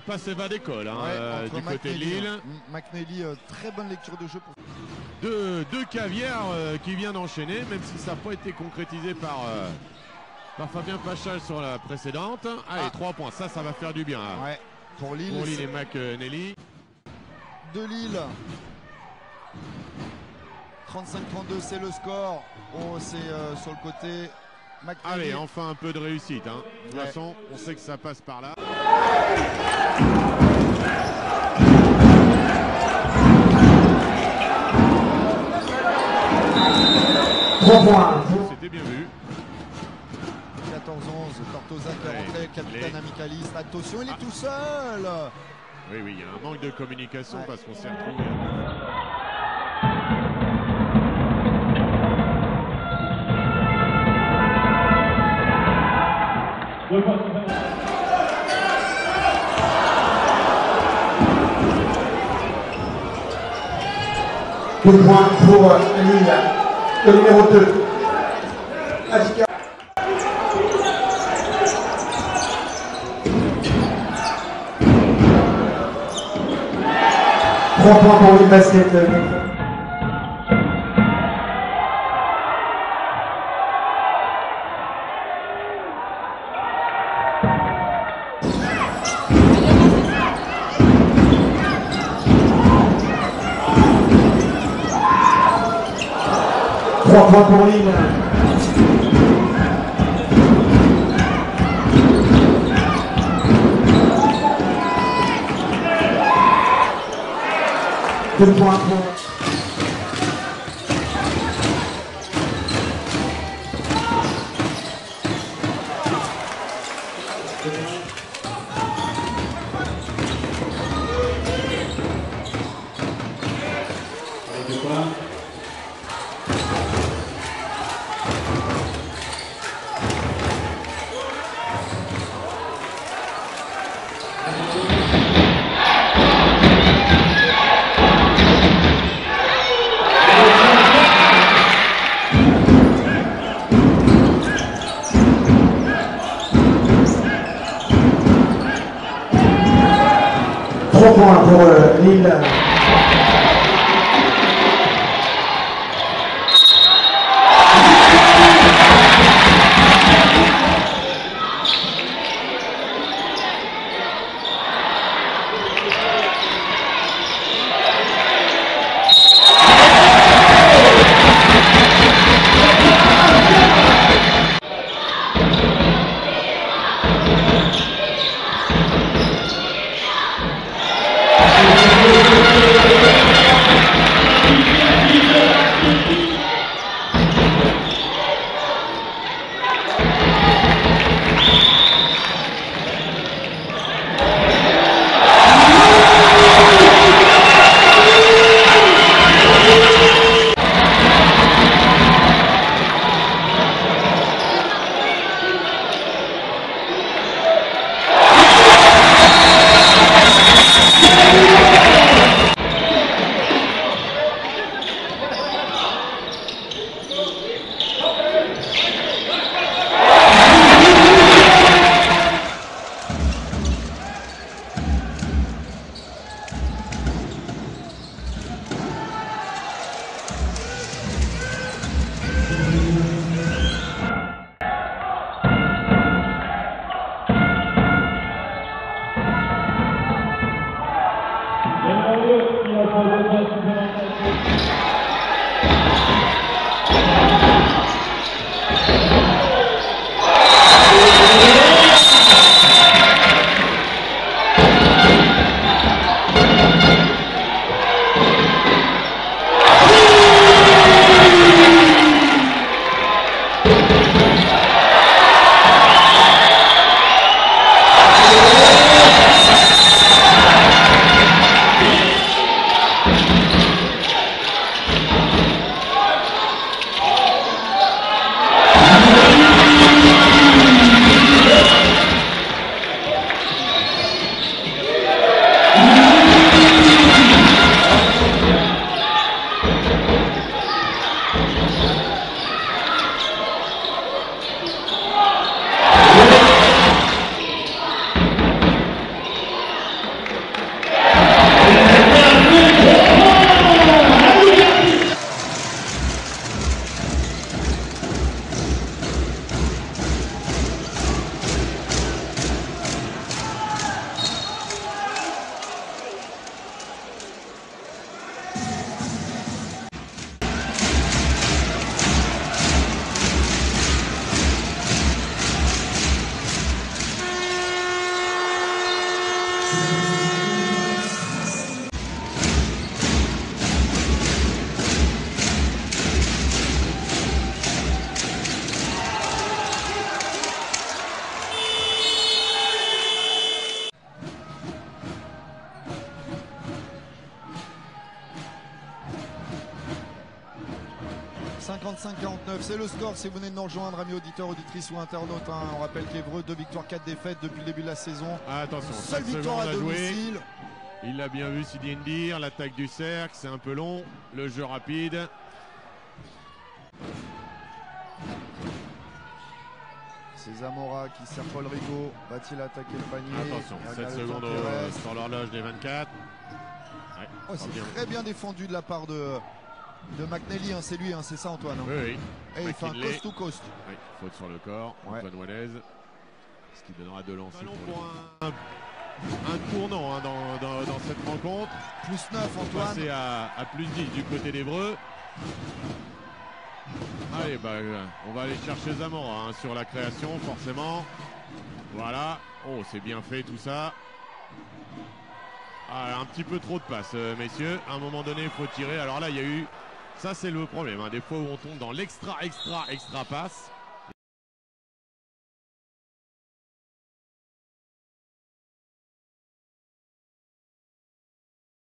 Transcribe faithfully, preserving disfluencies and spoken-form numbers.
pas s'évader d'école hein, ouais, euh, du côté de Lille. Hein. McNally, euh, très bonne lecture de jeu. Pour... Deux, deux caviars euh, qui vient d'enchaîner, même si ça n'a pas été concrétisé par, euh, par Fabien Pachal sur la précédente. Allez, ah. trois points, ça, ça va faire du bien. Hein. Ouais, pour Lille. Pour Lille et McNally. De Lille. trente-cinq trente-deux, c'est le score. Oh, c'est euh, sur le côté. McNally. Allez, enfin un peu de réussite. Hein. De toute ouais. façon, on sait que ça passe par là. C'était bien vu. quatorze onze, Tortosa qui est rentré, capitaine amicaliste. Attention, il est ah. tout seul. Oui, oui, il y a un manque de communication ouais. parce qu'on s'est retrouvé. Deux points pour Lille, le numéro deux. Adika. Trois points pour Lille Basket. Trois points pour Lille. Deux points pour... Trois points pour euh, Lille. cinquante-cinq à quarante-neuf, c'est le score si vous venez de nous rejoindre, amis auditeurs, auditrices ou internautes. Hein. On rappelle qu'Évreux, deux victoires, quatre défaites depuis le début de la saison. Ah, attention, seule victoire à domicile. Jouer. Il l'a bien vu, Sidi Ndir, l'attaque du cercle, c'est un peu long, le jeu rapide. C'est Zamora qui sert Paul Rigaud. Va-t-il attaquer le panier? Attention, sept secondes au, sur l'horloge des vingt-quatre. Ouais, oh, c'est bien. Très bien défendu de la part de, de McNally, hein, c'est lui, hein, c'est ça Antoine hein. Oui, oui. Et il fait un coast to coast. Oui, faute sur le corps, ouais. Antoine Wallez. Ce qui donnera de lancer pour, pour un, un tournant hein, dans, dans, dans cette rencontre. Plus neuf Antoine. Passer à, à plus dix du côté d'Évreux. Allez, bah, on va aller chercher Zamora hein, sur la création, forcément. Voilà. Oh, c'est bien fait tout ça. Ah, un petit peu trop de passes, euh, messieurs. À un moment donné, il faut tirer. Alors là, il y a eu... Ça, c'est le problème. Hein, des fois où on tombe dans l'extra, extra, extra passe.